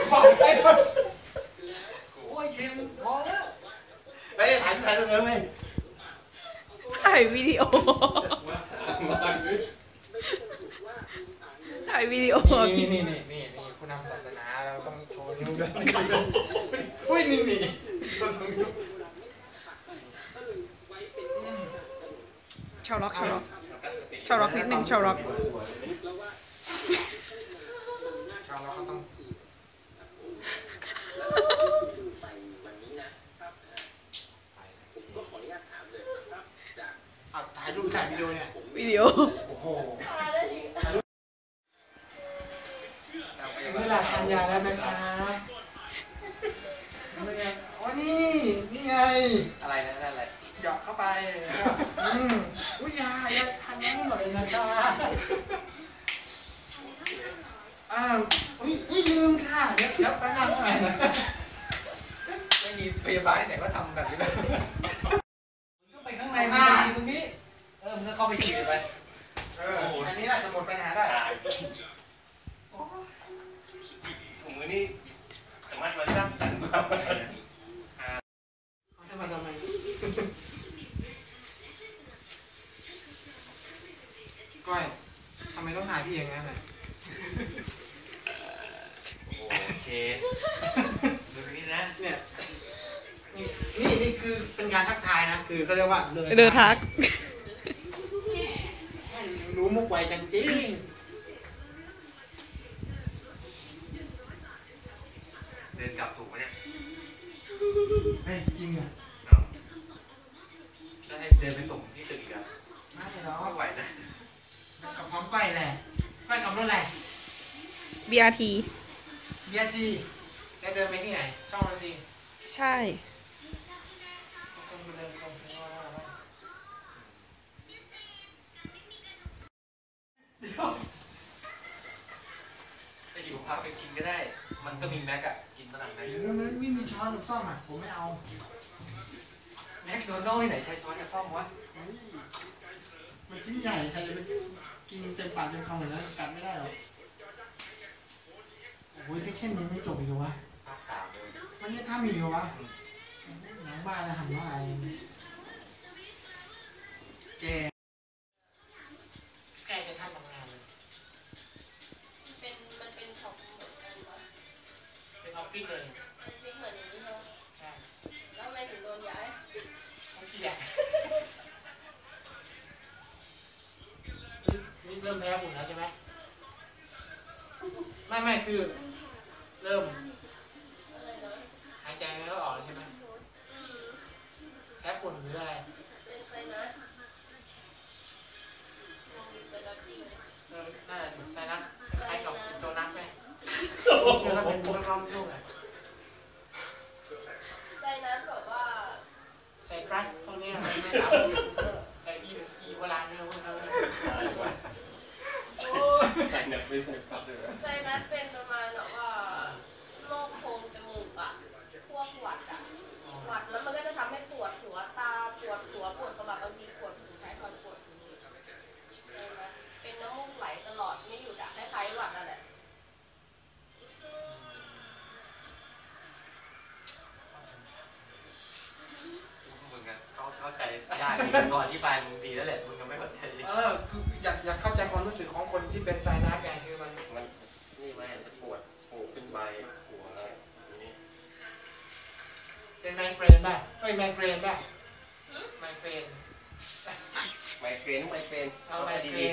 ของไปโอ้ยเชมพอแล้วไปถ่ายตรงนั้นเลยถ่ายวิดีโอถ่ายวิดีโอนี่ผู้นำศาสนาเราต้องโชว์นิ้วด้วยอุ้ยนี่โชว์นิ้วชาวร็อกนิดนึงชาวร็อกก็ต้องถ่ายรูปถ่ายวิดีโอเนี่ยวิดีโอโอ้โหเวลาทานยาแล้วนะคะอ๋อนี่ไงอะไรนะนั่นอะไรหยอกเข้าไปอุ้ยยาทานน้ำหน่อยนะคะอุ้ยลืมค่ะเดี๋ยวไปนั่งหน่อยนะไม่มีพยาบาลไหนก็ทำแบบนี้เลยมันก็ไปข้างในตรงนี้มันก็เข้าไปฉีดไปอันนี้อาจจะหมดปัญหาได้ถุงมือนี่สามารถมาสร้างสรรค์มาเขาจะมาทำไมก้อยทำไมต้องถ่ายพี่อย่างนั้นโอเคดูนี่นะเนี่ยนี่คือเป็นการทักทายนะคือเขาเรียกว่าเดินทักรู้มุกไวจังจริงเดินกลับถูกไหมเนี่ยจริงอ่ะแล้วให้เดินไปส่งที่ตึกอีกอ่ะไม่หรอกไม่ไหวนะกับพร้อมก้อยแหละก้อยกับรถอะไร BRT แล้วเดินไปที่ไหนช่องซีใช่ไปอยู่พักไปกินก็ได้มันก็มีแม็กอะกินตลาดไหนมันไม่มีช้อนกับซ่อมอ่ะผมไม่เอาแม็กโดนซ่อมที่ไหนใช้ช้อนกับซ่อมวะมันชิ้นใหญ่ใครจะไปกินเต็มปากเต็มคำเหมือนนั้นกัดไม่ได้หรอกโอ้ยแค่นี้ไม่จบอีกเหรอวะภาค 3เลยมันจะทำอีกเหรอวะหนังบ้าแล้วหันว่าอะไรแกจะทำงานเลยมันเป็นช็อปเหมือนกันวะเป็นออฟฟิศเลยฟิศเหมือนอย่างนี้ใช่ไหมใช่แล้วทำไมถึงโดนย้ายเขาขี้แดงนี่เริ่มแพ้ฝุ่นแล้วใช่ไหมไม่คือเริ่มหายใจไม่ค่อยออกใช่ไหมแพ้ฝุ่นหรืออะไรน่าจะไซนัสคล้ายกับโจนัสไหมคือถ้าเป็นน้องๆลูกอะไซนัสแบบว่าไซปรัสพวกนี้ไม่สาวแต่อีโบราณเนี่ยพวกนั้นใส่เน็ตเป็นไซปรัสเลยไซนัสเป็นประมาณแบบว่าโรคโพรงจมูกอะพวกหวัดแล้วมันก็จะทำให้ปวดหัวตาปวดหัวปวดกระบาดบางทีปวดหูท้ายทอยปวดหูใช่ไหมเป็นน้ำมูกไหลตลอดไม่หยุดอะคล้ายๆหวัดนั่นแหละมึงอะเข้าใจยากดีก่อนที่ไปมึงดีแล้วแหละมึงยังไม่เข้าใจคืออยากเข้าใจความรู้สึกของคนที่เป็นไซนัสไงคือมันนี่ไม่จะปวดหูขึ้นใบหัวอะไรอย่างนี้เป็นไมเกรนได้ไมเกรนได้ไมเกรนไมเกรนไมเกรนก็ไมเกรน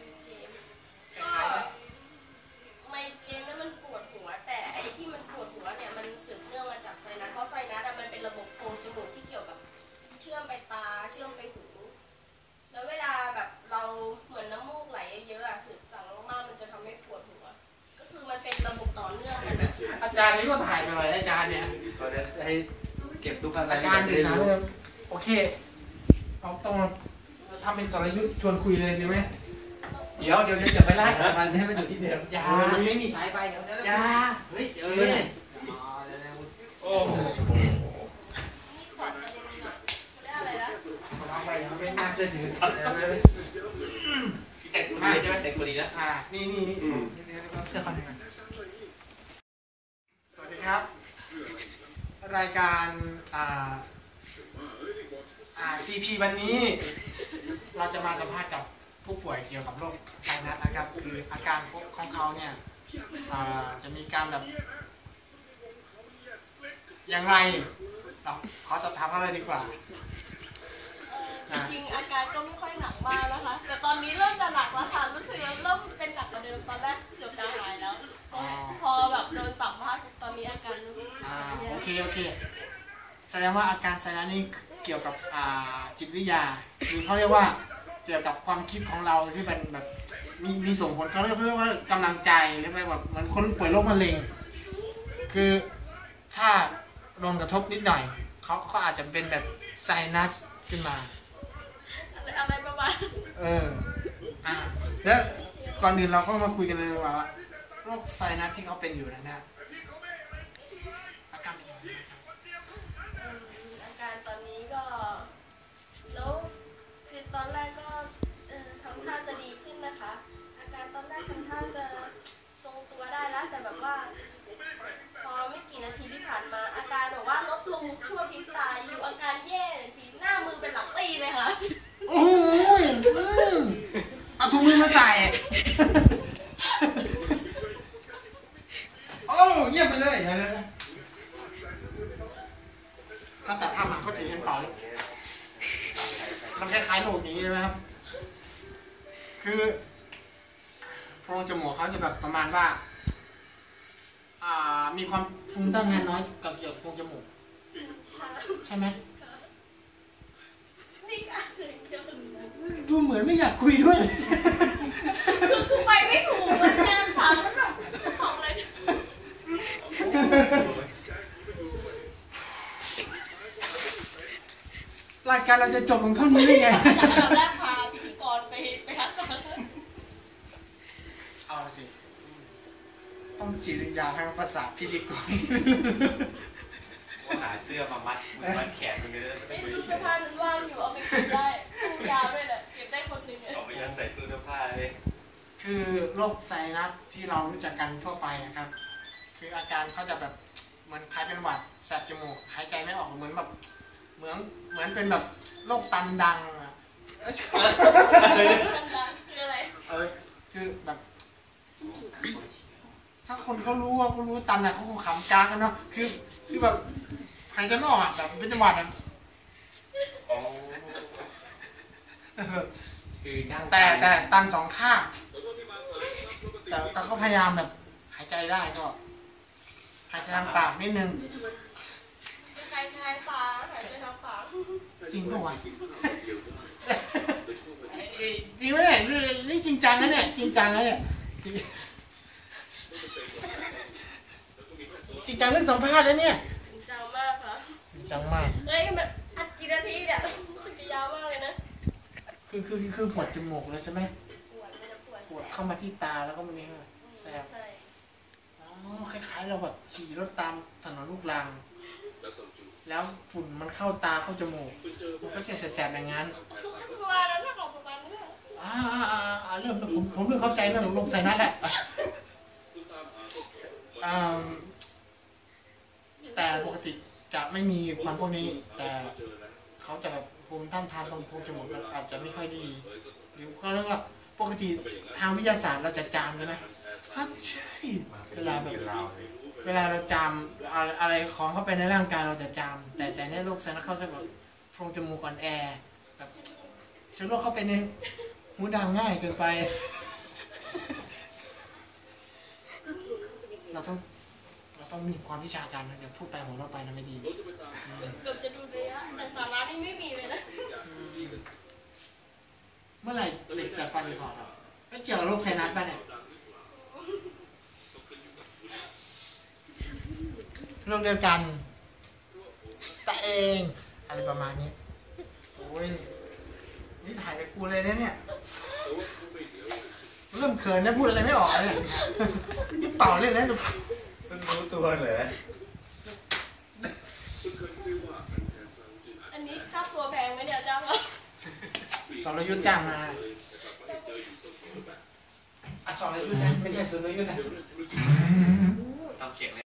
นั้นมันปวดหัวแต่ไอ้ที่มันปวดหัวเนี่ยมันสืบเนื่องมาจากไซนัสเพราะไซนัสมันเป็นระบบโพรงจมูกที่เกี่ยวกับเชื่อมไปตาเชื่อมไปหูแล้วเวลาแบบเราเหมือนน้ำมูกไหลเยอะๆสืบสั่งมากๆมันจะทำให้ปวดหัวก็คือมันเป็นระบบต่อเนื่องกันนะอาจารย์นี่ก็ถ่ายไปเลยอาจารย์เนี่ยเขาจะให้เก็บทุกอะไรอาจารย์สื่อสารเลยโอเคเอาต้องทำเป็นสรยุทธ์ชวนคุยเลยดีไหมเดี๋ยวจะไปไล่มันให้มันอยู่ที่เดิมยามันไม่มีสายไฟเดี๋ยวยาเฮ้ยโอ้โหนี่ก่อนประเด็นหน่อยเรียกอะไรนะวางไปไม่น่าเชื่อถือแต่งตัวดีใช่ไหมแต่งตัวดีนะนี่เสื้อคอนเนครายการCP วันนี้เราจะมาสัมภาษณ์กับผู้ป่วยเกี่ยวกับโรคไซนัสนะครับคืออาการของเขาเนี่ยจะมีการแบบอย่างไรเราขอสอบถามเขาเลยดีกว่าจริงๆอาการก็ไม่ค่อยหนักมากนะคะแต่ตอนนี้เริ่มจะหนักแล้วค่ะรู้สึกว่าเริ่มเป็นหนักกว่าเดิมตอนแรกเกือบจะหายแล้วพอแบบโดนสัมภาษณ์ตอนนี้อาการรู้สึกแย่โอเคแสดงว่าอาการไซนัสนี่เกี่ยวกับจิตวิทยาหรือเขาเรียกว่าเกี่ยวกับความคิดของเราที่เป็นแบบมีส่งผลเขาเรียกว่ากำลังใจหรือแบบเหมือนคนป่วยโรคมะเร็งคือถ้าโดนกระทบนิดหน่อยเขาอาจจะเป็นแบบไซนัสขึ้นมาอะไรประมาณแล้วก่อนอื่นเราก็มาคุยกันเลยว่าโรคไซนัสที่เขาเป็นอยู่นั้นเนี่ยอาการเป็นยังไงครับอาการตอนนี้ก็แล้วคือตอนแรกก็ทำท่าจะดีขึ้นนะคะอาการตอนแรกทำท่าจะทรงตัวได้แล้วแต่แบบว่าพอไม่กี่นาทีที่ผ่านมาอาการแบบว่าลดลงชั่วพริบตาอยู่อาการแย่ทีหน้ามือเป็นหลังตีเลยค่ะโอ้ยเอาถุงมือมาใส่โอ้เยี่ยมไปเลยถ้าตัดภาพมันก็จะเป็นเป่ามันคล้ายๆโรคนี้ใช่ไหมครับคือโพรงจมูกเขาจะแบบประมาณว่ามีความภูมิต้านทานน้อยกับเกี่ยวกับโพรงจมูกใช่ไหมดูเหมือนไม่อยากคุยด้วยคือไปไม่ถูกเลยแค่ถามแล้วแบบตอบอะไรรายการเราจะจบลงเท่านี้ได้ไงตอนแรกพาพิธีกรไปฮักษาเอาสิต้องฉีดยาให้ประสาทพิธีกรหาเสื้อมามัดแขนมันก็ได้ไอ้ตู้เสื้อผ้านั้นว่างอยู่เอาไปเก็บได้ตู้ยาด้วยแหละเก็บได้คนหนึ่งเอาไปยัดใส่ตู้เสื้อผ้าเลยคือโรคไซนัสที่เรารู้จักกันทั่วไปนะครับคืออาการเขาจะแบบเหมือนคล้ายเป็นหวัดแสบจมูกหายใจไม่ออกเหมือนแบบเหมือนเป็นแบบโรคตันดังอะคืออะไรคือแบบถ้าคนเขารู้ว่าเขารู้ตันอะเขาคงขำจ้ากันเนาะคือแบบหายใจไม่ออกอะแบบเป็นจังหวะนั้นแต่ตันสองข้างแต่เขาพยายามแบบหายใจได้ก็หายใจทางปากนิดนึงคล้ายๆปลาหายใจทางปากจริงป่ะวะจริงไหมเนี่ยนี่จริงจังนะเนี่ยจริงจังนะเนี่ยจริงจังเรื่องสัมภาษณ์แล้วเนี่ยจริงจังมากค่ะจริงจังมากเฮ้ยมันอัดกี่นาทีเนี่ยสึกจะยาวมากเลยนะคือปวดจมูกเลยใช่ไหมปวดเข้ามาที่ตาแล้วก็มันนี่แสบใช่อ๋อคล้ายๆเราแบบขี่รถตามถนนลูกรังแล้วฝุ่นมันเข้าตาเข้าจมูกมันก็จะแสบๆอย่างนั้นประมาณนั้นถ้าของประมาณนี้เริ่มผมเริ่มเข้าใจเรื่องโรคไซนัสแหละแต่ปกติจะไม่มีความพวกนี้แต่เขาจะแบบภูมิต้านทานตรงโพรงจมูกอาจจะไม่ค่อยดีหรือเขาเรียกว่าปกติทางวิทยาศาสตร์เราจะจามใช่ไหมใช่เวลาเราจามอะไรของเข้าไปในร่างกายเราจะจามแต่ในโรคไซนัสเขาจะแบบโพรงจมูกอ่อนแอแบบเชื้อโรคเข้าไปในหูดังง่ายเกินไปเราต้องมีความวิชาการนะเดี๋ยวพูดไปของเราไปนะไม่ดีเกือบจะดูเลยอะแต่สาระนี่ไม่มีเลยนะเมื่อไหร่เหล็กจะฟันถอดเราไม่เกี่ยวกับโรคไซนัสป่ะเนี่ยโรคเดียวกันแต่เองอะไรประมาณนี้โอ้ยนี่ถ่ายกับกูเลยเนี่ยเริ่มเขินนะพูดอะไรไม่ออกเลยนี่เป่าเล่นแล้วมันรู้ตัวเหรออันนี้ค่าตัวแพงไหมเนี่ยจ้างเราสรยุทธ์จ้างมาสรยุทธ์นะไม่ใช่สุรยุทธ์นะทำเสียง